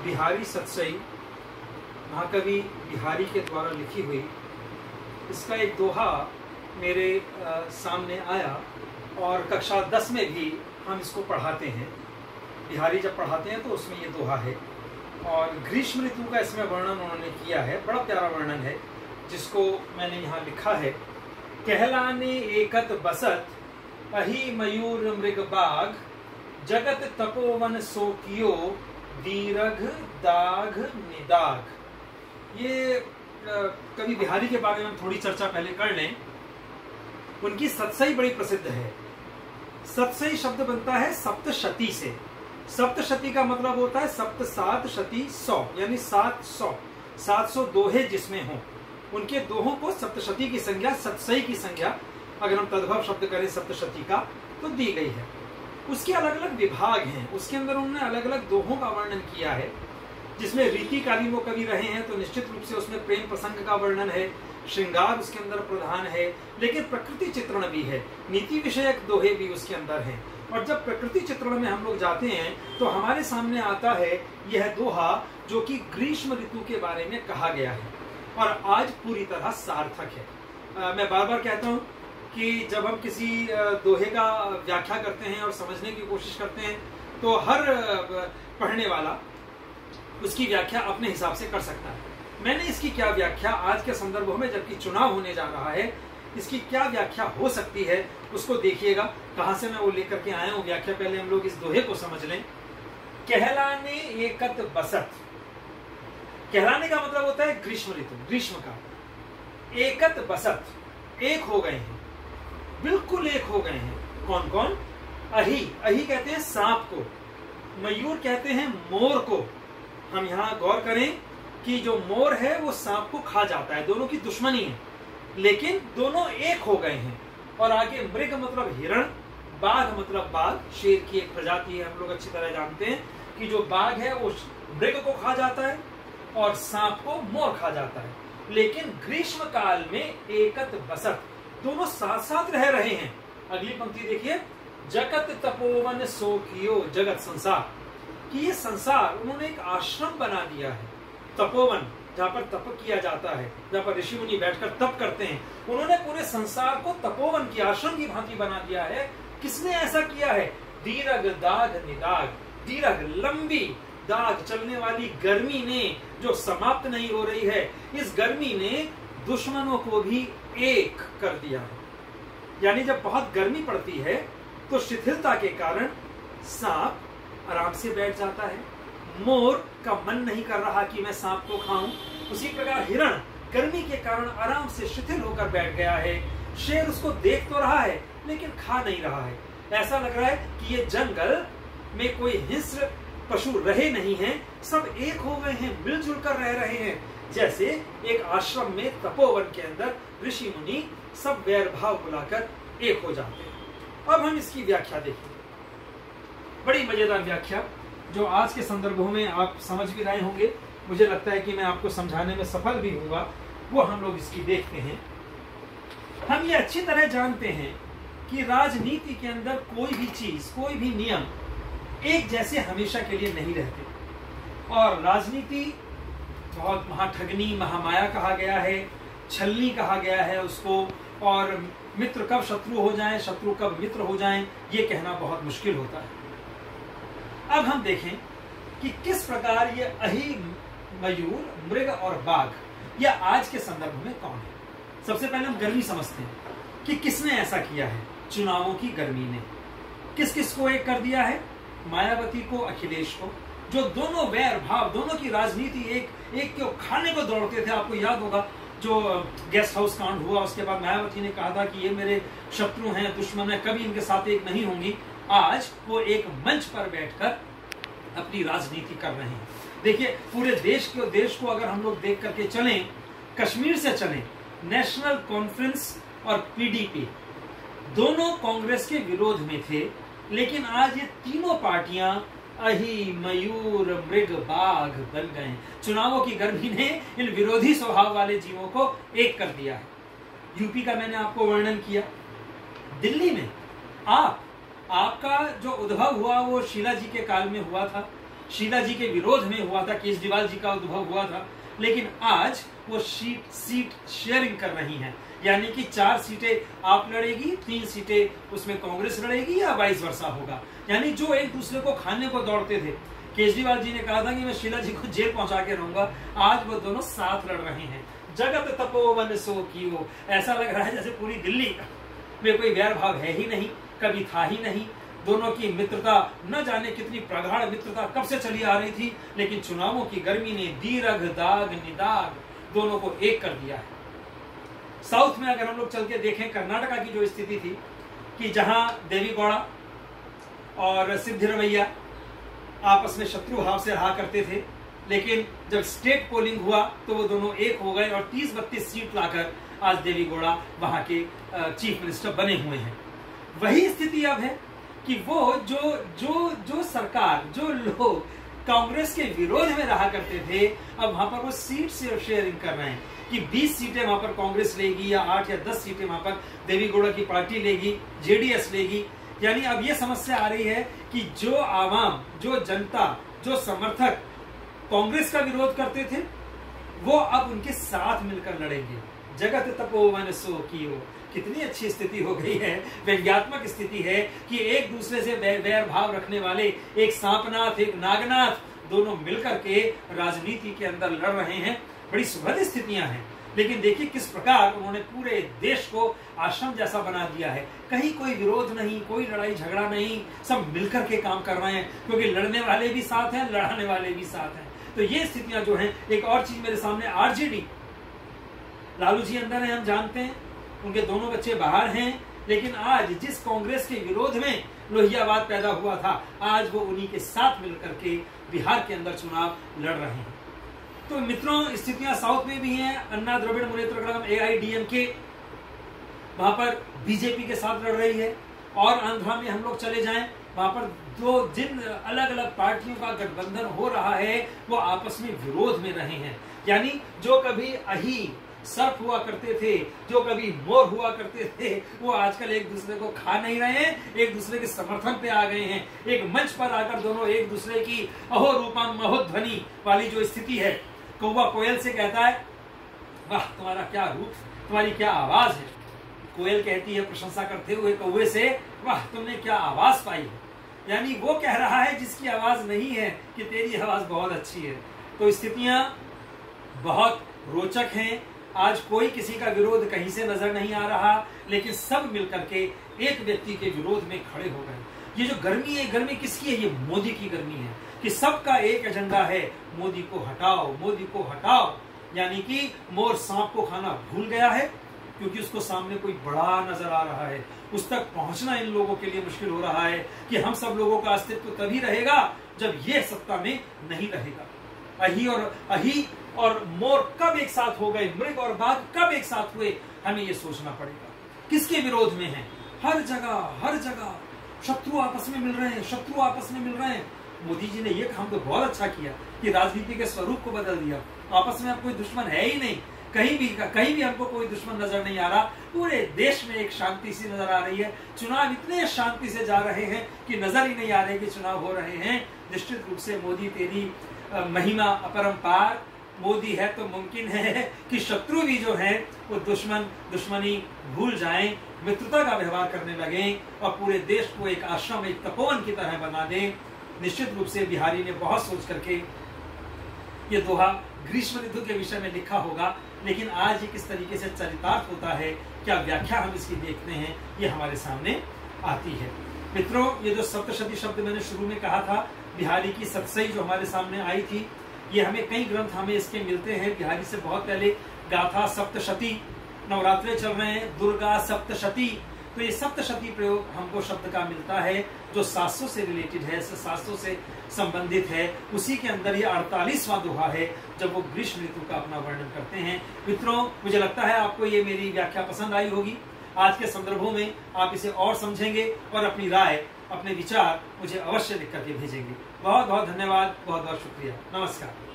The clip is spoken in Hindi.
बिहारी सतसई, महाकवि बिहारी के द्वारा लिखी हुई, इसका एक दोहा मेरे सामने आया और कक्षा 10 में भी हम इसको पढ़ाते हैं। बिहारी जब पढ़ाते हैं तो उसमें ये दोहा है और ग्रीष्म ऋतु का इसमें वर्णन उन्होंने किया है। बड़ा प्यारा वर्णन है जिसको मैंने यहाँ लिखा है। कहलाने एकत बसत अहि मयूर मृग बाग, जगत तपोवन सो कियो दीरघ दाघ निदाघ। ये कवि बिहारी के बारे में थोड़ी चर्चा पहले कर लें। उनकी सतसई बड़ी प्रसिद्ध है। सतसई शब्द बनता है सप्तशती से। सप्तशती का मतलब होता है सप्त सात शती 100, यानी 700 दोहे जिसमें हों, उनके दोहों को सप्तशती की संज्ञा, सतसई की संज्ञा अगर हम तद्भव शब्द करें सप्तशती का तो दी गई है। उसके अलग अलग विभाग हैं, उसके अंदर उन्होंने अलग अलग दोहों का वर्णन किया है। जिसमें रीतिकालीन वो कवि रहे हैं तो निश्चित रूप से उसमें प्रेम प्रसंग का वर्णन है, श्रृंगार उसके अंदर प्रधान है, लेकिन प्रकृति चित्रण भी है, नीति विषयक दोहे भी उसके अंदर हैं। और जब प्रकृति चित्रण में हम लोग जाते हैं तो हमारे सामने आता है यह दोहा जो कि ग्रीष्म ऋतु के बारे में कहा गया है और आज पूरी तरह सार्थक है। मैं बार बार कहता हूँ कि जब हम किसी दोहे का व्याख्या करते हैं और समझने की कोशिश करते हैं तो हर पढ़ने वाला उसकी व्याख्या अपने हिसाब से कर सकता है। मैंने इसकी क्या व्याख्या आज के संदर्भों में, जबकि चुनाव होने जा रहा है, इसकी क्या व्याख्या हो सकती है उसको देखिएगा। कहां से मैं वो लेकर के आया हूं व्याख्या। पहले हम लोग इस दोहे को समझ लें। कहलाने एकत बसत, कहलाने का मतलब होता है ग्रीष्म ऋतु, ग्रीष्म का। एकत बसत, एक हो गए हैं, बिल्कुल एक हो गए हैं। कौन कौन? अहि, अहि कहते हैं सांप को, मयूर कहते हैं मोर को। हम यहाँ गौर करें कि जो मोर है वो सांप को खा जाता है, दोनों की दुश्मनी है, लेकिन दोनों एक हो गए हैं। और आगे मृग मतलब हिरण, बाघ मतलब बाघ, शेर की एक प्रजाति है। हम लोग अच्छी तरह जानते हैं कि जो बाघ है वो मृग को खा जाता है और सांप को मोर खा जाता है। लेकिन ग्रीष्म काल में एकत बसत, दोनों साथ साथ रह रहे हैं। अगली पंक्ति देखिए, जगत तपोवन सो कियो, जगत संसार, कि ये संसार उन्होंने एक आश्रम बना दिया है। तपोवन, जहां पर तप किया जाता है, जहां पर ऋषि मुनि बैठकर तप करते हैं, उन्होंने पूरे संसार को तपोवन की, आश्रम की भांति बना दिया है। किसने ऐसा किया है? दीरघ दाघ निदाघ, दीरघ लंबी, दाघ चलने वाली गर्मी ने जो समाप्त नहीं हो रही है, इस गर्मी ने दुश्मनों को भी एक कर दिया है। यानी जब बहुत गर्मी पड़ती है तो शिथिलता के कारण सांप आराम से बैठ जाता है, मोर का मन नहीं कर रहा कि मैं सांप को खाऊं, उसी प्रकार हिरण गर्मी के कारण आराम से शिथिल होकर बैठ गया है। शेर उसको देख तो रहा है लेकिन खा नहीं रहा है। ऐसा लग रहा है कि ये जंगल में कोई हिंस्र पशु रहे नहीं हैं, सब एक हो गए हैं, मिलजुल कर रह रहे हैं। जैसे एक आश्रम में तपोवन के अंदर ऋषि मुनि सब वैर भाव बुलाकर एक हो जाते हैं। अब हम इसकी व्याख्या देखें, बड़ी मजेदार व्याख्या जो आज के संदर्भों में आप समझ भी रहे होंगे। मुझे लगता है कि मैं आपको समझाने में सफल भी होगा, वो हम लोग इसकी देखते हैं। हम ये अच्छी तरह जानते हैं कि राजनीति के अंदर कोई भी चीज, कोई भी नियम एक जैसे हमेशा के लिए नहीं रहते। और राजनीति बहुत महाठगनी, महामाया कहा गया है, छलनी कहा गया है उसको। और मित्र कब शत्रु हो जाएं, शत्रु कब मित्र हो जाएं, ये कहना बहुत मुश्किल होता है। अब हम देखें कि किस प्रकार ये अहि, मयूर, मृग और बाघ यह आज के संदर्भ में कौन है। सबसे पहले हम गर्मी समझते हैं कि किसने ऐसा किया है। चुनावों की गर्मी ने किस किस को एक कर दिया है? मायावती को, अखिलेश को, जो दोनों वैर भाव, दोनों की राजनीति एक को खाने को दौड़ते थे। आपको याद होगा जो गेस्ट हाउस कांड हुआ, उसके बाद मायावती ने कहा था कि ये मेरे शत्रु हैं, दुश्मन है, कभी इनके साथ एक नहीं होंगी। आज वो एक मंच पर बैठकर अपनी राजनीति कर रहे हैं। देखिए पूरे देश को अगर हम लोग देख करके चलें, कश्मीर से चलें, नेशनल कॉन्फ्रेंस और पीडीपी दोनों कांग्रेस के विरोध में थे, लेकिन आज ये तीनों पार्टियां अहि, मयूर, मृग, बाघ बन गए। चुनावों की गर्मी ने इन विरोधी स्वभाव वाले जीवों को एक कर दिया है। यूपी का मैंने आपको वर्णन किया। दिल्ली में आपका जो उद्भव हुआ वो शीला जी के काल में हुआ था। शीला जी के विरोध में हुआ था, केजरीवाल जी का उद्भव हुआ था, लेकिन आज वो सीट शेयरिंग कर रही हैं। यानी कि 4 सीटें आप लड़ेगी, 3 सीटें उसमें कांग्रेस लड़ेगी या वाइस वर्सा होगा। यानी जो एक दूसरे को खाने को दौड़ते थे, केजरीवाल जी ने कहा था कि मैं शीला जी को जेल पहुंचा के रहूंगा, आज वो दोनों साथ लड़ रहे हैं। जगत तपोवन सो कीओ, ऐसा लग रहा है जैसे पूरी दिल्ली में कोई वैर भाव है ही नहीं, कभी था ही नहीं। दोनों की मित्रता, न जाने कितनी प्रगाढ़ मित्रता कब से चली आ रही थी, लेकिन चुनावों की गर्मी ने दीर्घ दाग निदाग दोनों को एक कर दिया है। साउथ में अगर हम लोग चल के देखें, कर्नाटका की जो स्थिति थी कि जहां देवीगौड़ा और सिद्धिरमैया आपस में शत्रु भाव से रहा करते थे, लेकिन जब स्टेट पोलिंग हुआ तो वो दोनों एक हो गए और 30-32 सीट लाकर आज देवीगौड़ा वहां के चीफ मिनिस्टर बने हुए हैं। वही स्थिति अब है कि वो जो सरकार, जो लोग कांग्रेस के विरोध में रहा करते थे, अब वहां पर वो सीट से शेयरिंग कर रहे हैं कि 20 सीटें वहां पर कांग्रेस लेगी या 8 या 10 सीटें वहां पर देवीगौड़ा की पार्टी लेगी, जेडीएस लेगी। यानी अब ये समस्या आ रही है कि जो आवाम, जो जनता, जो समर्थक कांग्रेस का विरोध करते थे, वो अब उनके साथ मिलकर लड़ेंगे। जगत तपोवन सो कीओ, कितनी अच्छी स्थिति हो गई है, व्यंग्यात्मक स्थिति है कि एक दूसरे से वैर भाव रखने वाले, एक सांपनाथ एक नागनाथ, दोनों मिलकर के राजनीति के अंदर लड़ रहे हैं। बड़ी सुखद स्थितियां हैं, लेकिन देखिए किस प्रकार उन्होंने पूरे देश को आश्रम जैसा बना दिया है। कहीं कोई विरोध नहीं, कोई लड़ाई झगड़ा नहीं, सब मिलकर के काम कर रहे हैं, क्योंकि लड़ने वाले भी साथ हैं, लड़ाने वाले भी साथ हैं। तो ये स्थितियां जो हैं। एक और चीज मेरे सामने, आरजेडी, लालू जी अंदर है, हम जानते हैं, उनके दोनों बच्चे बाहर हैं, लेकिन आज जिस कांग्रेस के विरोध में लोहियावाद पैदा हुआ था, आज वो उन्हीं के साथ मिलकर के बिहार के अंदर चुनाव लड़ रहे हैं। तो मित्रों, स्थितियां साउथ में भी हैं। अन्ना द्रविड़ मुनेत्र कड़गम AIDMK वहां पर बीजेपी के साथ लड़ रही है, और आंध्रा में हम लोग चले जाएं, वहां पर जिन अलग अलग पार्टियों का गठबंधन हो रहा है, वो आपस में विरोध में रहे हैं। यानी जो कभी अही सर्प हुआ करते थे, जो कभी मोर हुआ करते थे, वो आजकल एक दूसरे को खा नहीं रहे हैं, एक दूसरे के समर्थन पे आ गए हैं। एक मंच पर आकर दोनों एक दूसरे की अहो रूपम महोध्वनि वाली जो स्थिति है, कौवा कोयल से कहता है, वाह तुम्हारा क्या रूप, तुम्हारी क्या आवाज है। कोयल कहती है प्रशंसा करते हुए कौवे से, वाह तुमने क्या आवाज पाई है। यानी वो कह रहा है जिसकी आवाज नहीं है कि तेरी आवाज बहुत अच्छी है। तो स्थितियां बहुत रोचक हैं। आज कोई किसी का विरोध कहीं से नजर नहीं आ रहा, लेकिन सब मिलकर के एक व्यक्ति के विरोध में खड़े हो गए। ये जो गर्मी है, गर्मी किसकी है? ये मोदी की गर्मी है कि सबका एक एजेंडा है, मोदी को हटाओ, मोदी को हटाओ। यानी कि मोर सांप को खाना भूल गया है, क्योंकि उसको सामने कोई बड़ा नजर आ रहा है। उस तक पहुंचना इन लोगों के लिए मुश्किल हो रहा है कि हम सब लोगों का अस्तित्व तभी रहेगा जब ये सत्ता में नहीं रहेगा। अही और मोर कब एक साथ हो गए, मृग और बाघ कब एक साथ हुए, हमें ये सोचना पड़ेगा। किसके विरोध में है? हर जगह शत्रु आपस में मिल रहे हैं, शत्रु आपस में मिल रहे हैं। मोदी जी ने ये काम तो बहुत अच्छा किया कि राजनीति के स्वरूप को बदल दिया। आपस में अब कोई दुश्मन है ही नहीं, कहीं भी हमको कोई दुश्मन नजर नहीं आ रहा। पूरे देश में एक शांति सी नजर आ रही है। चुनाव इतने शांति से जा रहे हैं कि नजर ही नहीं आ रहे कि चुनाव हो रहे हैं। निश्चित रूप से मोदी तेरी महिमा अपरंपार, मोदी है तो मुमकिन है कि शत्रु भी जो है वो दुश्मनी भूल जाएं, मित्रता का व्यवहार करने लगें और पूरे देश को एक आश्रम, एक तपोवन की तरह बना दें। निश्चित रूप से बिहारी ने बहुत सोच करके ये दोहा ग्रीष्म ऋतु के विषय में लिखा होगा, लेकिन आज ये किस तरीके से चरितार्थ होता है, क्या व्याख्या हम इसकी देखते हैं, ये हमारे सामने आती है। मित्रों, ये जो सप्तशती शब्द मैंने शुरू में कहा था, बिहारी की सतसई जो हमारे सामने आई थी, ये हमें कई ग्रंथ हमें इसके मिलते हैं। बिहारी से बहुत पहले गाथा सप्तशती, नवरात्रे चल रहे हैं, दुर्गा सप्तशती, तो ये सप्तशती प्रयोग हमको शब्द का मिलता है जो 700 से रिलेटेड है, 700 से संबंधित है। उसी के अंदर ये 48वां दोहा है जब वो ग्रीष्म ऋतु का अपना वर्णन करते हैं। मित्रों, मुझे लगता है आपको ये मेरी व्याख्या पसंद आई होगी। आज के संदर्भों में आप इसे और समझेंगे और अपनी राय, अपने विचार मुझे अवश्य लिख करके भेजेंगे। बहुत बहुत धन्यवाद, बहुत बहुत शुक्रिया, नमस्कार।